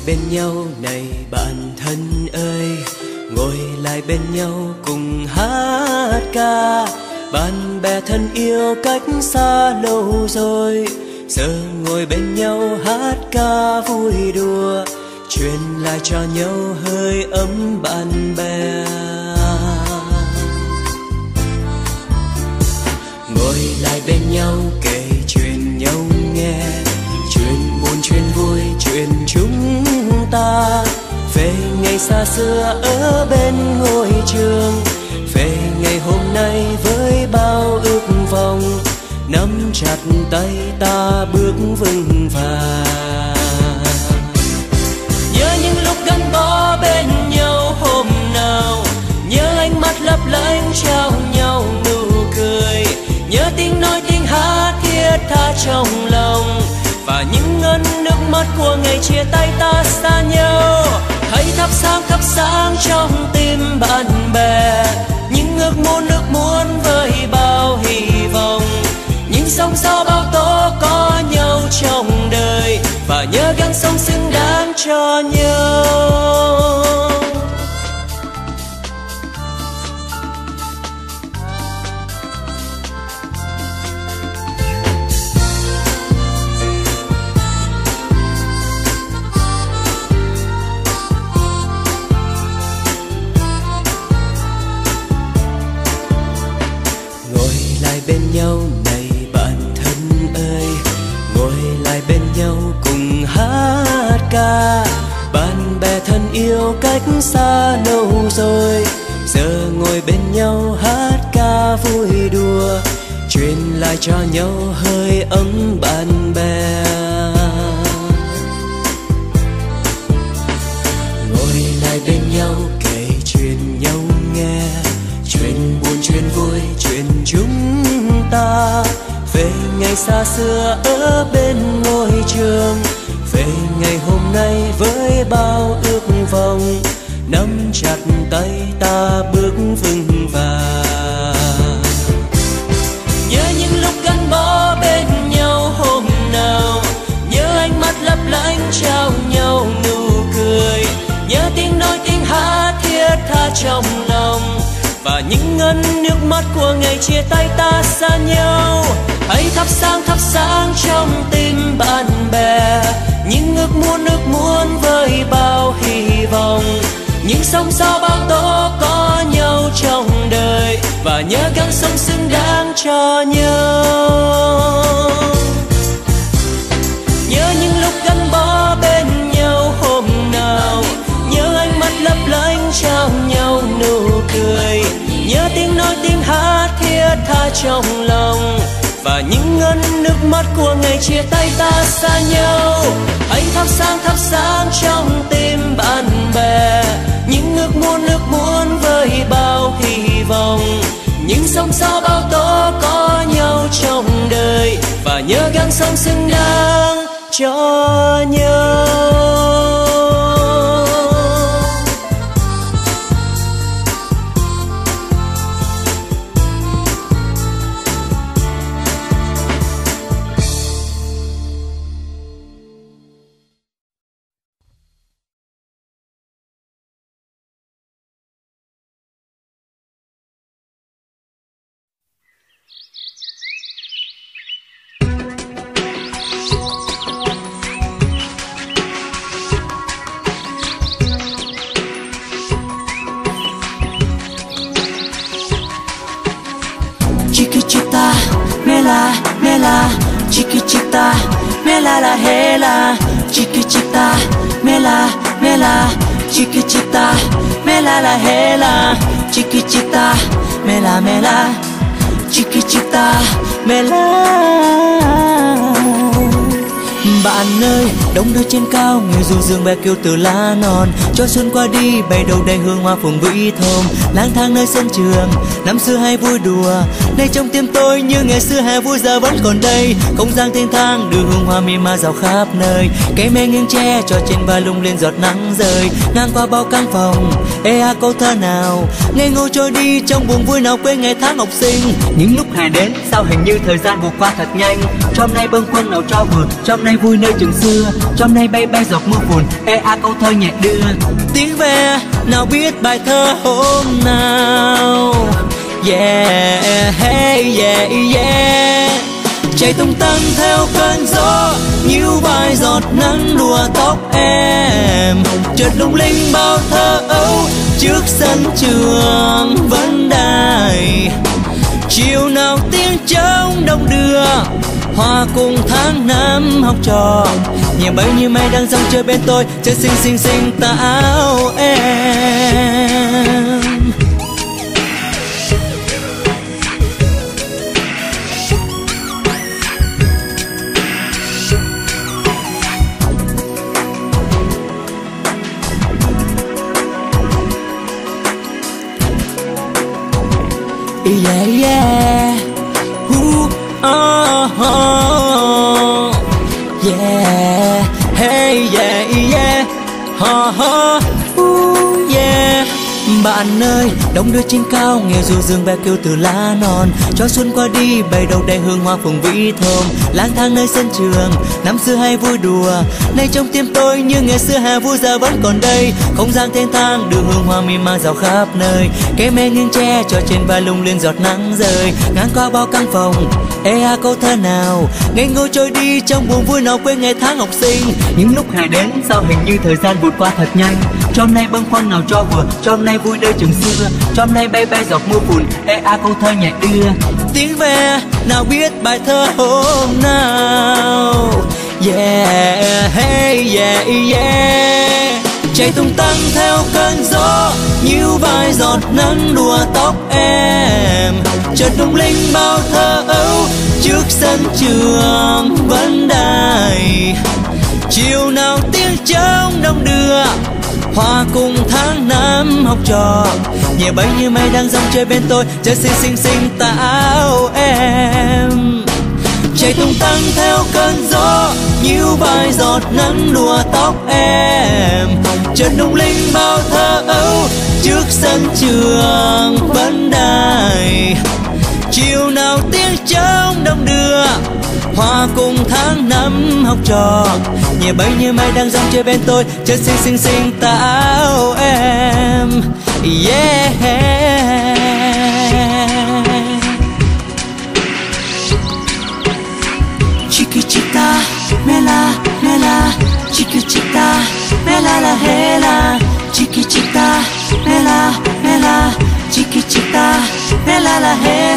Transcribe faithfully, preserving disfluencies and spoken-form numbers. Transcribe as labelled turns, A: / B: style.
A: bên nhau này bạn thân ơi, ngồi lại bên nhau cùng hát ca. Bạn bè thân yêu cách xa lâu rồi, giờ ngồi bên nhau hát ca vui đùa, truyền lại cho nhau hơi ấm bạn bè. Ngồi lại bên nhau kể chuyện nhau nghe, chuyện buồn chuyện vui chuyện chúng ta. Về ngày xa xưa ở bên ngôi trường, về ngày hôm nay với bao ước vọng, nắm chặt tay ta bước vững vàng. Nhớ những lúc gắn bó bên nhau hôm nào, nhớ ánh mắt lấp lánh trao nhau nụ cười, nhớ tiếng nói tiếng hát thiết tha trong lòng, và những ân nước mắt của ngày chia tay ta xa nhau. Hãy thắp sáng thắp sáng trong tim bạn bè, những ước muốn ước muốn với bao hy vọng, những sóng gió bao tố có nhau trong đời, và nhớ gắng sống xứng đáng cho nhau. Bên nhau này bạn thân ơi, ngồi lại bên nhau cùng hát ca. Bạn bè thân yêu cách xa lâu rồi, giờ ngồi bên nhau hát ca vui đùa, truyền lại cho nhau hơi ấm bạn bè. Ngồi lại bên nhau kể chuyện nhau nghe, chuyện buồn chuyện vui chuyện chúng ta. Về ngày xa xưa ở bên ngôi trường, về ngày hôm nay với bao ước vọng, nắm chặt tay ta bước vững vàng. Nhớ những lúc gắn bó bên nhau hôm nào, nhớ ánh mắt lấp lánh trao nhau nụ cười, nhớ tiếng nói tiếng hát thiết tha trong lòng, và những ân nước mắt của ngày chia tay ta xa nhau. Hãy thắp sáng thắp sáng trong tim bạn bè, những ước muốn ước muốn với bao hy vọng, những sóng gió bao tố có nhau trong đời, và nhớ gắng sống xứng đáng cho nhau. Nhớ những lúc gắn bó bên nhau hôm nào, nhớ ánh mắt lấp lánh trao nhau nụ cười, nhớ tiếng nói tiếng hát thiết tha trong lòng, và những ân nước mắt của ngày chia tay ta xa nhau. Hãy thắp sáng thắp sáng trong tim bạn bè, những ước muốn ước muốn với bao hy vọng, những sóng gió bao tố có nhau trong đời, và nhớ gắng sống xứng đáng cho nhau.
B: Chiquitita, mela, mela, chiquitita, mela la hela, chiquitita, mela, mela, chiquitita, mela la hela, chiquitita, mela, mela, chiquitita, mela. Bạn ơi, đông nơi trên cao, người du dương bé kêu từ lá non, cho xuân qua đi bay đầu đầy hương hoa phường vĩ thơm. Lang thang nơi sân trường, năm xưa hay vui đùa, nay trong tim tôi như ngày xưa hè vui giờ vẫn còn đây. Không gian thênh thang đưa hương hoa mì ma rào khắp nơi, cây me nghiêng tre cho trên vai lung lên giọt nắng rơi. Ngang qua bao căn phòng, ê a câu thơ nào ngây ngô trôi đi trong buồn vui nào quên ngày tháng học sinh. Những lúc hè đến sao hình như thời gian vụt qua thật nhanh, trong nay bâng khuâng nào trao vượt, trong nay vui vui nơi trường xưa. Trong nay bay bay giọt mưa phùn, ê a câu thơ nhẹ đưa. Tiếng ve nào biết bài thơ hôm nào. Yeah, hey, yeah, yeah. Chạy tung tăng theo cơn gió, như vài giọt nắng đùa tóc em. Chợt lung linh bao thơ ấu, trước sân trường vẫn đài. Chiều nào tiếng trống đông đưa, hòa cùng tháng năm học trò. Nhẹ bay như mây đang dòng chơi bên tôi, chơi xinh xinh xinh tà áo em. Yeah, yeah. Ooh, oh, oh. Yeah, hey, yeah, yeah. Ha, ha. Ooh, yeah. Bạn ơi, đông đưa trên cao, nghe ru dương ve kêu từ lá non. Cho xuân qua đi, bay đầu đầy hương hoa phường vĩ thơm. Lang thang nơi sân trường, năm xưa hay vui đùa. Nay trong tim tôi như ngày xưa hè vui giờ vẫn còn đây. Không gian thênh thang, đường hương hoa mì mang rào khắp nơi. Cây me nghiêng tre, cho trên vai lung lên giọt nắng rơi. Ngang qua bao căn phòng, ê a câu thơ nào. Ngây ngô trôi đi trong buồn vui nào quên ngày tháng học sinh. Những lúc hè đến, sao hình như thời gian vụt qua thật nhanh. Trong nay bâng khuâng nào cho vừa, trong nay vui nơi trường xưa. Trong nay bay bay giọt mưa phùn, ê a câu thơ nhẹ đưa. Tiếng ve nào biết bài thơ hôm nào. Yeah, hey, yeah, yeah. Chạy tung tăng theo cơn gió, như vài giọt nắng đùa tóc em. Chợt lung linh bao thơ ấu, trước sân trường vẫn đài. Chiều nào tiếng trống đông đưa, hòa cùng tháng năm học trò. Nhẹ bay như mây đang dòng chơi bên tôi, chơi xinh xinh xinh tà áo em. Chạy tung tăng theo cơn gió, như vài giọt nắng đùa tóc em. Chợt lung linh bao thơ ấu, trước sân trường vẫn đài. Chiều nào tiếng trống đông đưa, hòa cùng tháng năm học trò. Nhẹ bay như mây đang dòng chơi bên tôi, chơi xinh xinh xinh tà áo em. Yeah. Chiquitita, mela, mela, chiquitita, mela la hela. Chiquitita, mela, mela, chiquitita, mela la hela.